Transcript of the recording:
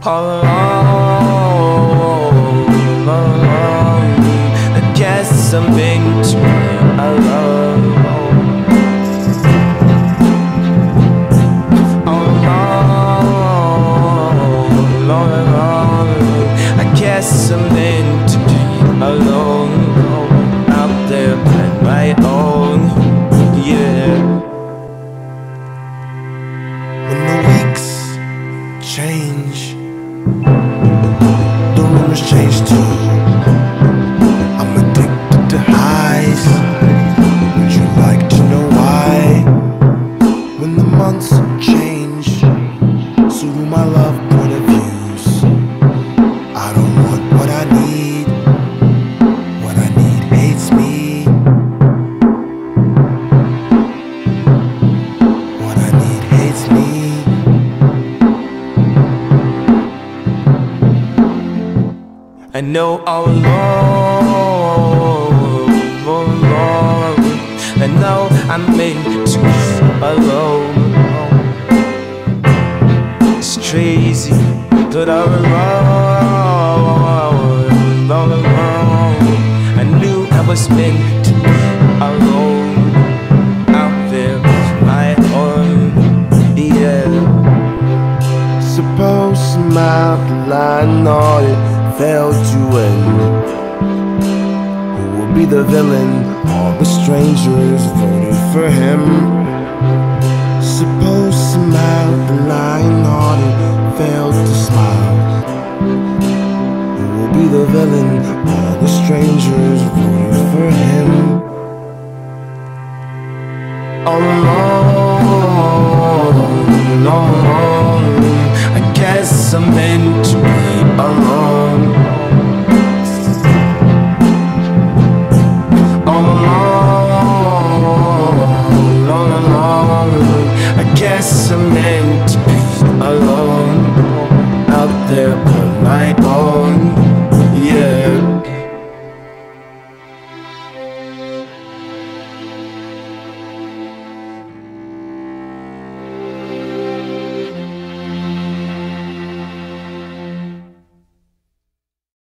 all alone, all alone. I guess I'm meant to be alone. All alone, all alone. I guess I'm meant to be alone, out there on my own, yeah. When the weeks change, the rumors change too. I'm addicted to highs. Would you like to know why? When the months change, so do my love point of views. I don't want what I need. What I need hates me. What I need hates me. I know all alone, all alone. I know I'm meant to be alone. It's crazy, but all alone, all alone. I knew I was meant to be alone, out there with my own, yeah. Suppose some outline on it failed to end. Who will be the villain? All the strangers voted for him. Suppose some outline on it failed to smile. Who will be the villain? All the strangers voted for him. All alone, all alone. I guess I'm meant to be alone. All alone, all alone. I guess I'm meant to be alone, out there on my own.